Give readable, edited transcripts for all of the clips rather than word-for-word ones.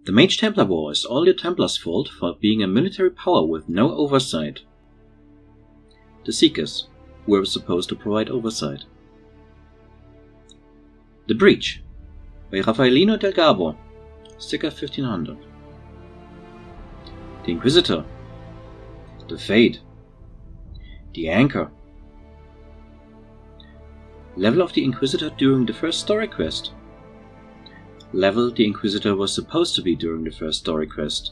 The Mage Templar War is all your Templars' fault for being a military power with no oversight. The Seekers were supposed to provide oversight. The Breach by Raffaellino del Garbo, circa 1500. The Inquisitor. The Fade. The Anchor. Level of the Inquisitor during the first story quest. Level the Inquisitor was supposed to be during the first story quest.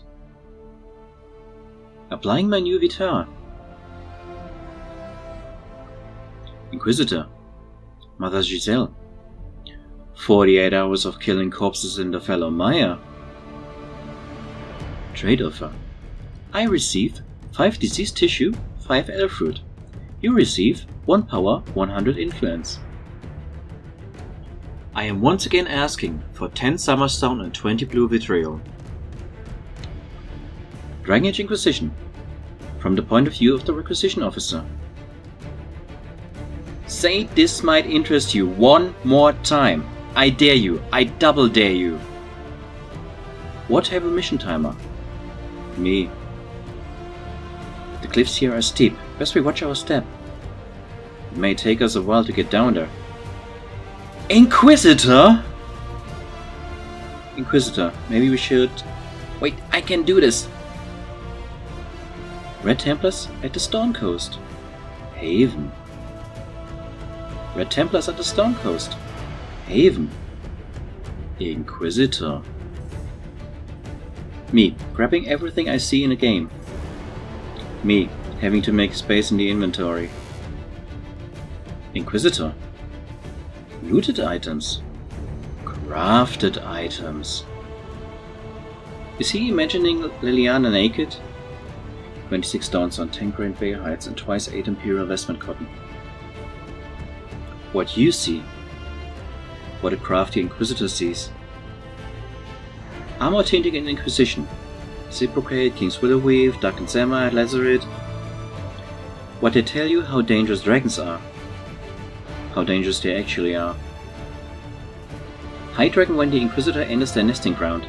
Applying my new Vitar. Inquisitor. Mother Giselle. 48 hours of killing corpses in the fellow Maya. Trade offer. I receive 5 diseased tissue, 5 elf fruit. You receive 1 power, 100 influence. I am once again asking for 10 Summerstone and 20 blue vitriol. Dragon Age Inquisition. From the point of view of the Requisition Officer. Say this might interest you one more time. I dare you. I double dare you. War table mission timer. Me. The cliffs here are steep. Best we watch our step. It may take us a while to get down there. Inquisitor? Inquisitor, maybe we should... Wait, I can do this! Red Templars at the Storm Coast. Haven. Red Templars at the Storm Coast. Haven. Inquisitor. Me, grabbing everything I see in a game. Me, having to make space in the inventory. Inquisitor. Looted items. Crafted items. Is he imagining Liliana naked? 26 dawns on 10 grain Bay Heights and twice 8 Imperial Vestment cotton. What you see. What a crafty Inquisitor sees. Armor tinting in Inquisition. Reciprocate, King's Willowweave, Darkened Samite, Lazaret. What they tell you how dangerous dragons are. How dangerous they actually are. High Dragon when the Inquisitor enters their nesting ground.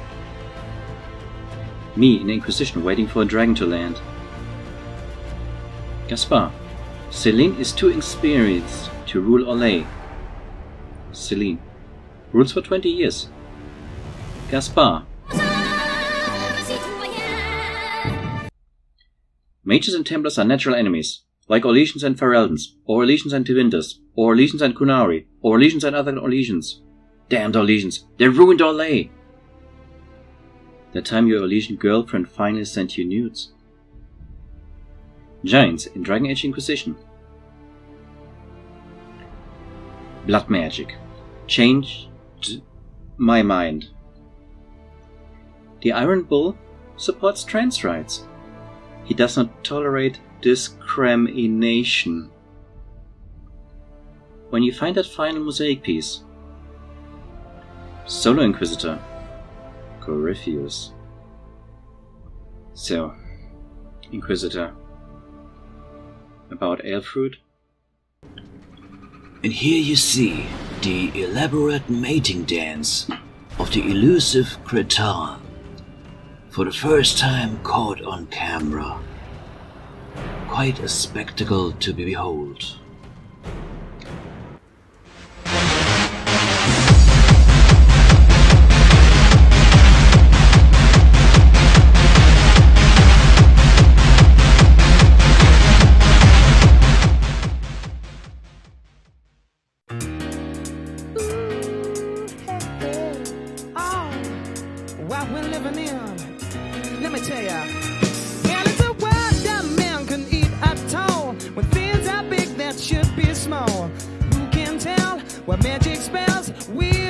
Me in Inquisition waiting for a dragon to land. Gaspar. Celine is too experienced to rule Orlais. Celine. Rules for 20 years. Gaspar. Mages and Templars are natural enemies, like Orlesians and Ferelden's, or Orlesians and Tewinters, or Orlesians and Kunari, or Orlesians and other Orlesians. Damned Orlesians, they ruined Orlais! That time your Orlesian girlfriend finally sent you nudes. Giants in Dragon Age Inquisition. Blood magic. Changed my mind. The Iron Bull supports trans rights. He does not tolerate discrimination. When you find that final mosaic piece. Solo Inquisitor. Corypheus. So, Inquisitor. About Elfruit? And here you see the elaborate mating dance of the elusive Cretan, for the first time caught on camera. Quite a spectacle to behold. What we're living in, let me tell ya. And it's a world that man can eat at all. When things are big that should be small. Who can tell what magic spells we